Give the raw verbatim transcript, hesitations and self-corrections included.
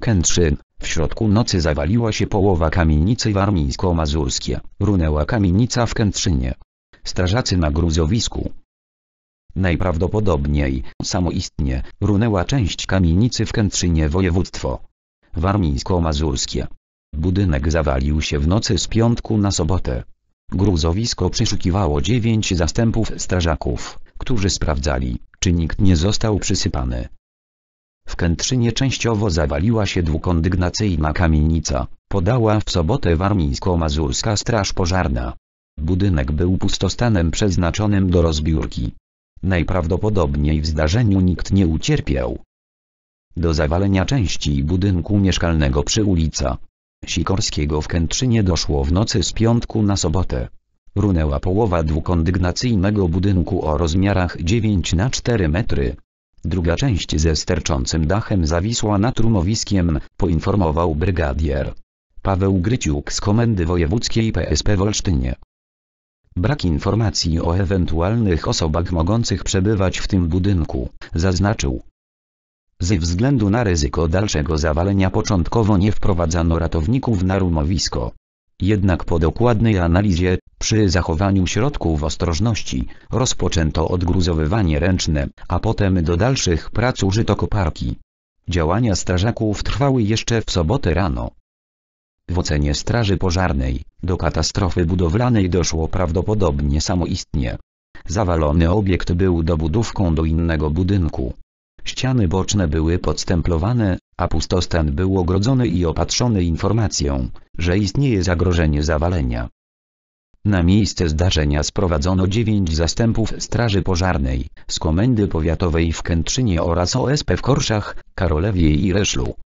Kętrzyn. W środku nocy zawaliła się połowa kamienicy warmińsko-mazurskiej. Runęła kamienica w Kętrzynie. Strażacy na gruzowisku. Najprawdopodobniej, samoistnie, runęła część kamienicy w Kętrzynie, województwo warmińsko-mazurskie. Budynek zawalił się w nocy z piątku na sobotę. Gruzowisko przeszukiwało dziewięć zastępów strażaków, którzy sprawdzali, czy nikt nie został przysypany. W Kętrzynie częściowo zawaliła się dwukondygnacyjna kamienica, podała w sobotę warmińsko-mazurska straż pożarna. Budynek był pustostanem przeznaczonym do rozbiórki. Najprawdopodobniej w zdarzeniu nikt nie ucierpiał. Do zawalenia części budynku mieszkalnego przy ulica Sikorskiego w Kętrzynie doszło w nocy z piątku na sobotę. Runęła połowa dwukondygnacyjnego budynku o rozmiarach dziewięć na cztery metry. Druga część ze sterczącym dachem zawisła nad rumowiskiem, poinformował brygadier Paweł Gryciuk z Komendy Wojewódzkiej P S P w Olsztynie. Brak informacji o ewentualnych osobach mogących przebywać w tym budynku, zaznaczył. Ze względu na ryzyko dalszego zawalenia początkowo nie wprowadzano ratowników na rumowisko. Jednak po dokładnej analizie, przy zachowaniu środków ostrożności, rozpoczęto odgruzowywanie ręczne, a potem do dalszych prac użyto koparki. Działania strażaków trwały jeszcze w sobotę rano. W ocenie Straży Pożarnej, do katastrofy budowlanej doszło prawdopodobnie samoistnie. Zawalony obiekt był dobudówką do innego budynku. Ściany boczne były podstemplowane, a pustostan był ogrodzony i opatrzony informacją, że istnieje zagrożenie zawalenia. Na miejsce zdarzenia sprowadzono dziewięć zastępów Straży Pożarnej, z Komendy Powiatowej w Kętrzynie oraz O S P w Korszach, Karolewie i Reszlu.